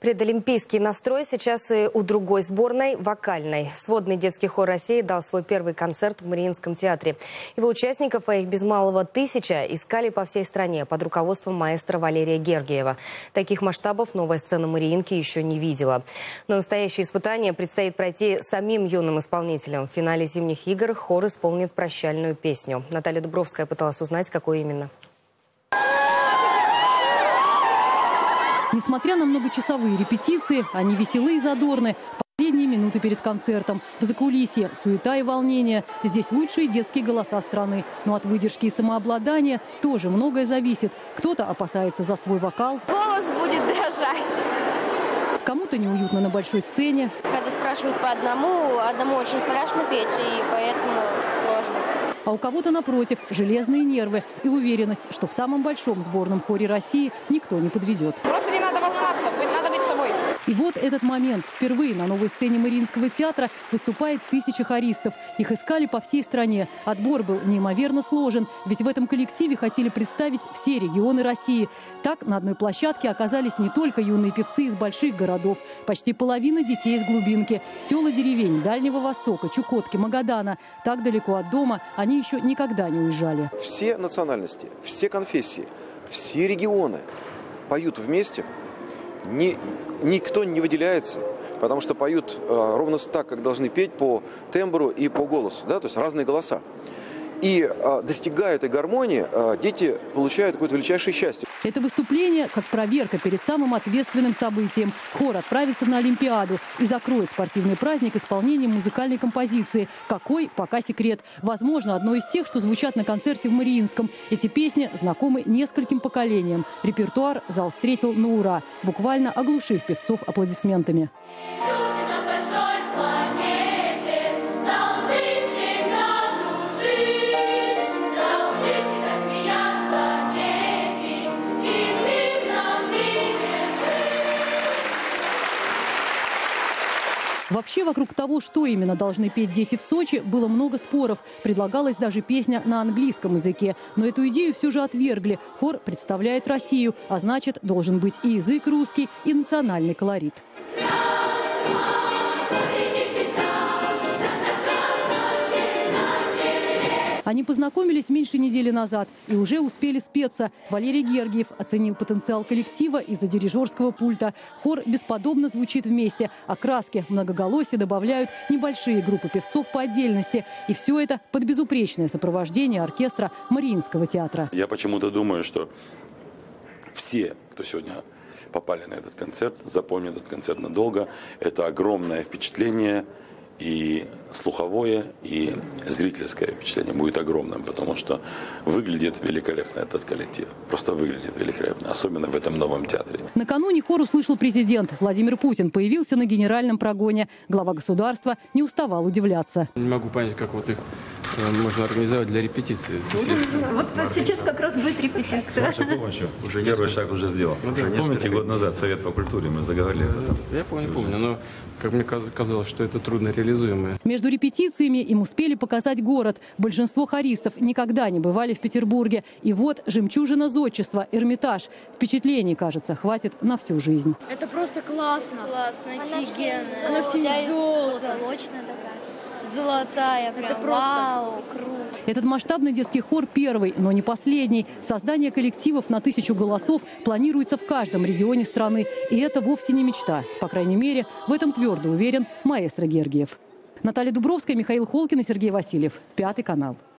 Предолимпийский настрой сейчас и у другой сборной – вокальной. Сводный детский хор России дал свой первый концерт в Мариинском театре. Его участников, а их без малого 1000, искали по всей стране под руководством маэстро Валерия Гергиева. Таких масштабов новая сцена Мариинки еще не видела. Но настоящее испытание предстоит пройти самим юным исполнителям. В финале зимних игр хор исполнит прощальную песню. Наталья Дубровская пыталась узнать, какой именно. Несмотря на многочасовые репетиции, они веселы и задорны. Последние минуты перед концертом. В закулисье суета и волнение. Здесь лучшие детские голоса страны. Но от выдержки и самообладания тоже многое зависит. Кто-то опасается за свой вокал. Голос будет дрожать. Кому-то неуютно на большой сцене. Когда спрашивают по одному очень страшно петь, и поэтому сложно. А у кого-то, напротив, железные нервы и уверенность, что в самом большом сборном хоре России никто не подведет. Просто не надо волноваться, надо быть собой. И вот этот момент. Впервые на новой сцене Мариинского театра выступает 1000 хористов. Их искали по всей стране. Отбор был неимоверно сложен, ведь в этом коллективе хотели представить все регионы России. Так на одной площадке оказались не только юные певцы из больших городов. Почти половина детей из глубинки. Села деревень Дальнего Востока, Чукотки, Магадана. Так далеко от дома они еще никогда не уезжали. Все национальности, все конфессии, все регионы поют вместе. Никто не выделяется, потому что поют ровно так, как должны петь, по тембру и по голосу, да, то есть разные голоса. И достигая этой гармонии, дети получают какое-то величайшее счастье. Это выступление как проверка перед самым ответственным событием. Хор отправится на Олимпиаду и закроет спортивный праздник исполнением музыкальной композиции. Какой? Пока секрет. Возможно, одно из тех, что звучат на концерте в Мариинском. Эти песни знакомы нескольким поколениям. Репертуар зал встретил на ура, буквально оглушив певцов аплодисментами. Вообще, вокруг того, что именно должны петь дети в Сочи, было много споров. Предлагалась даже песня на английском языке. Но эту идею все же отвергли. Хор представляет Россию, а значит, должен быть и язык русский, и национальный колорит. Они познакомились меньше недели назад и уже успели спеться. Валерий Гергиев оценил потенциал коллектива из-за дирижерского пульта. Хор бесподобно звучит вместе, а краски многоголосия добавляют небольшие группы певцов по отдельности. И все это под безупречное сопровождение оркестра Мариинского театра. Я почему-то думаю, что все, кто сегодня попали на этот концерт, запомнят этот концерт надолго. Это огромное впечатление. И слуховое, и зрительское впечатление будет огромным, потому что выглядит великолепно этот коллектив. Просто выглядит великолепно, особенно в этом новом театре. Накануне хор услышал президент. Владимир Путин появился на генеральном прогоне. Глава государства не уставал удивляться. Не могу понять, как вот их можно организовать для репетиции. Вот сейчас как раз будет репетиция. С вашей помощью уже первый шаг уже сделан. Помните, год назад Совет по культуре мы заговорили об этом? Я помню, но как мне казалось, что это трудно реализуемое. Между репетициями им успели показать город. Большинство хористов никогда не бывали в Петербурге. И вот жемчужина зодчества – Эрмитаж. Впечатлений, кажется, хватит на всю жизнь. Это просто классно. Классно, офигенно. Она вся из золота. Позолоченная такая. Золотая, прям. Это Вау, круто. Этот масштабный детский хор первый, но не последний. Создание коллективов на 1000 голосов планируется в каждом регионе страны. И это вовсе не мечта. По крайней мере, в этом твердо уверен маэстро Гергиев. Наталья Дубровская, Михаил Холкин и Сергей Васильев. 5 канал.